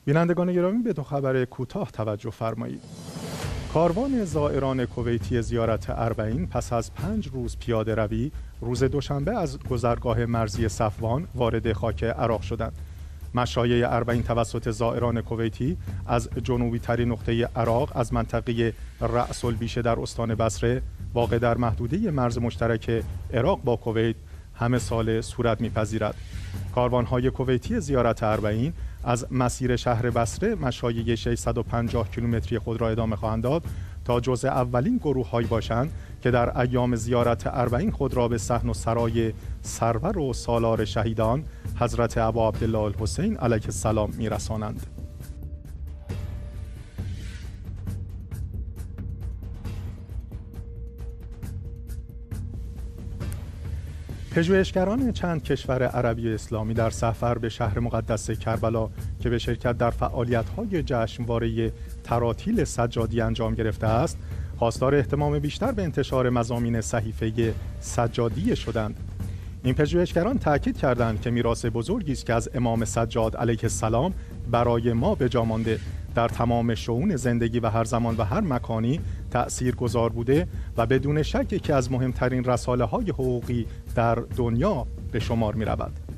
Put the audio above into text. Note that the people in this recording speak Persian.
بینندگان گرامی، به دو خبر کوتاه توجه فرمایید. کاروان زائران کویتی زیارت اربعین پس از 5 روز پیاده روی روز دوشنبه از گذرگاه مرزی صفوان وارد خاک عراق شدند. مشایع اربعین توسط زائران کویتی از جنوبی ترین نقطه عراق از منطقه رأس البیشه در استان بصره واقع در محدوده مرز مشترک عراق با کویت همه سال صورت می‌پذیرد. کاروان‌های کویتی زیارت اربعین از مسیر شهر بصره مشایع 650 کیلومتری خود را ادامه خواهند داد تا جزء اولین گروه‌هایی باشند که در ایام زیارت اربعین خود را به صحن و سرای سرور و سالار شهیدان حضرت ابا عبدالله الحسین علیه السلام می‌رسانند. پژوهشگران چند کشور عربی اسلامی در سفر به شهر مقدس کربلا که به شرکت در فعالیت‌های جشنواره تراتیل سجادی انجام گرفته است، خواستار اهتمام بیشتر به انتشار مضامین صحیفه سجادی شدند. این پژوهشگران تاکید کردند که میراث بزرگی است که از امام سجاد علیه السلام برای ما به جا مانده، در تمام شئون زندگی و هر زمان و هر مکانی تأثیرگذار بوده و بدون شک یکی از مهمترین رساله‌های حقوقی در دنیا به شمار می‌رود.